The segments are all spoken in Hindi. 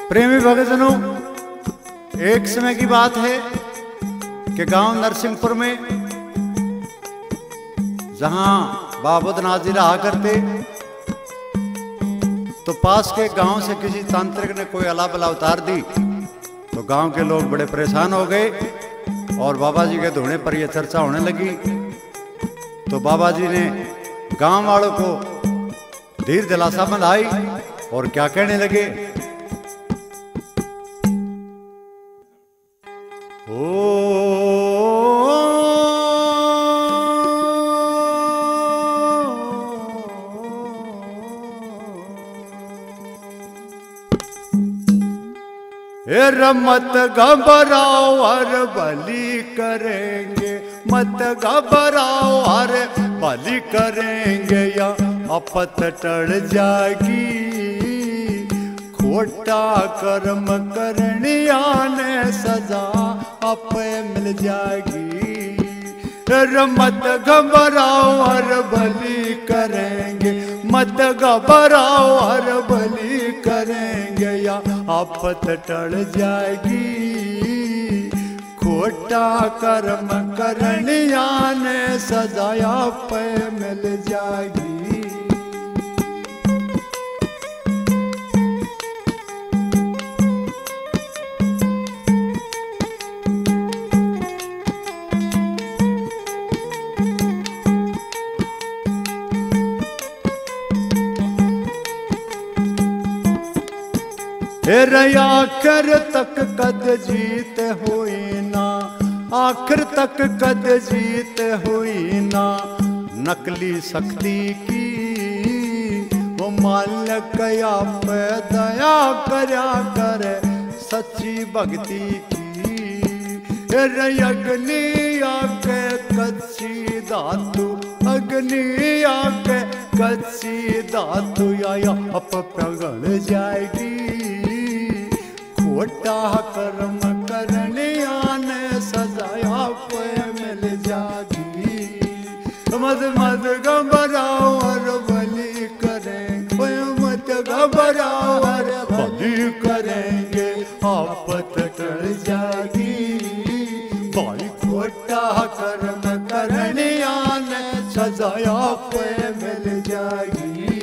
प्रेमी भक्तजनों, एक समय की बात है कि गांव नरसिंहपुर में जहां बाबूनाथ जी रहा करते, तो पास के गांव से किसी तांत्रिक ने कोई अला बला उतार दी, तो गांव के लोग बड़े परेशान हो गए और बाबा जी के धोने पर यह चर्चा होने लगी। तो बाबा जी ने गांव वालों को धीर दिलासा बंधाई और क्या कहने लगे, मत घबराओ हर भली करेंगे, मत घबराओ हर भली करेंगे, या आपत टल जाएगी, खोटा कर्म करनिया ने सजा आप मिल जाएगी। मत घबराओ हर भली करेंगे, मत घबराओ हर भली करेंगे, या आफत टल जाएगी, खोटा कर्म करनिया ने सजाया पे मिल जाएगी। आखिर तक कद जीत हुई ना, आखिर तक कद जीत हुई ना, नकली शक्ति की वो मालिक आप दया करया करे सच्ची भक्ति की। अग्नि आके कच्ची धातु, अग्नि आके कच्ची धातु, या अप पिघल जाएगी, खोटा कर्म करनिया ने सजाया पे मिल जाएगी। मत मत घबराओ हर भली करेंगे, मत घबराओ हर भली करेंगे, आफत टल जाएगी, भाई खोटा कर्म करनिया ने सजाया पे मिल जाएगी।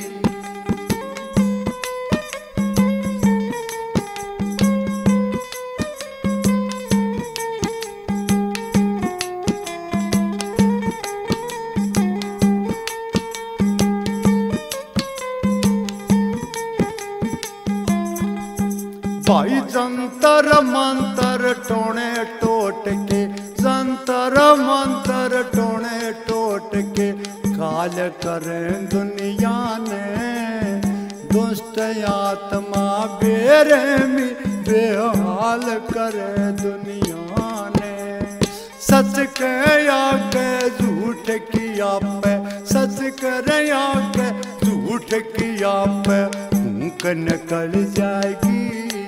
भाई जंतर मंतर टोने टोट के, जंतर मंतर टोने टोट के, काल करें दुनिया ने, दुष्ट आत्मा बेरहमी बेहाल करे दुनिया ने। सच कह के झूठ किया पे, सच कर के झूठ किया पे, फूंक निकल जाएगी,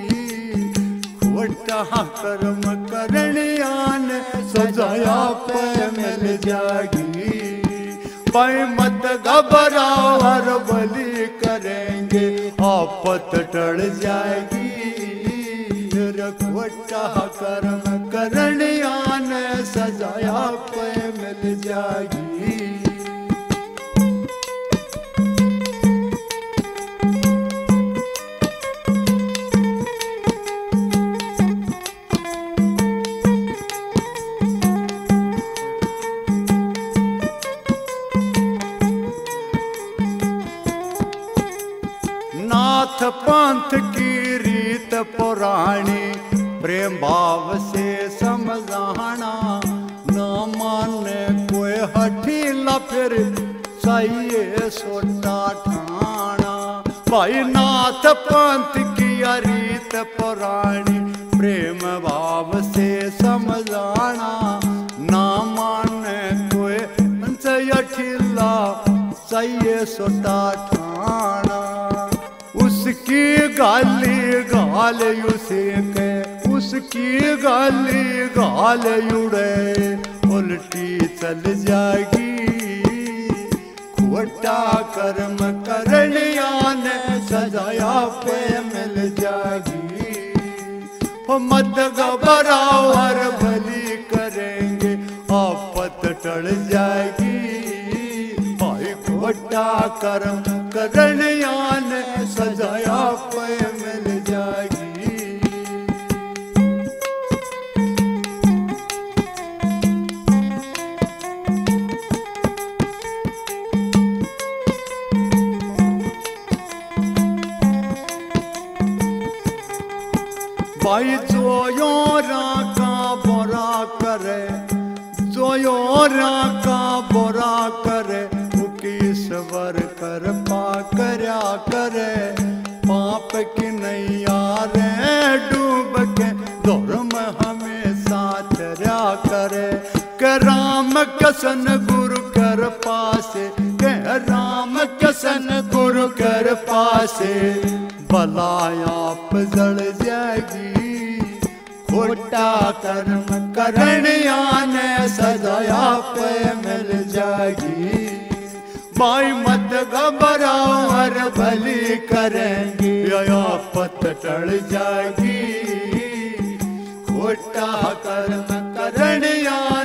खोटा कर्म करनिया ने सजाया पे मिल जाएगी। भाई मत घबराओ हर भली करेंगे, आफत टल जाएगी, खोटा कर्म करनिया ने सजाया पे मिल जाएगी। नाथ पंथ की रीत पुरानी, प्रेम भाव से समझाना, न माने कोई हठीला फिर चाहिए सोटा ठाना। भाई नाथ पंथ की रीत पुरानी, प्रेम भाव से समझाना, न माने कोई हठीला चाहिए सोटा ठाना। उसकी गाली गाल उसे के, उसकी गाली गाल उड़े, उल्टी चल जाएगी, खोटा कर्म करनिया ने सजाया पे मिल जाएगी। मत घबराओ हर भली करेंगे आफत टल जाएगी। भाई खोटा कर्म करनिया ने सजाया पे मिल जाएगी। भाई जो योरा का बुरा करे, जो योरा का बुरा करे, ईश्वर कर पा करया करे। पाप की नैया रे डूब के धर्म हमेशा चर्या करे। के राम कसन गुरु कर पासे, के राम कसन गुरु कर पासे, भलाई आप जल जाएगी। खोटा कर्म करनिया ने सजाया पे मिल जाएगी। भाई मत घबराओ हर भली करेंगे आफत टल जाएगी। खोटा कर्म करनिया